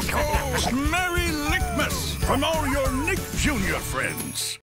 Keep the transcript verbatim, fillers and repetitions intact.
Merry Lickmas from all your Nick Junior friends.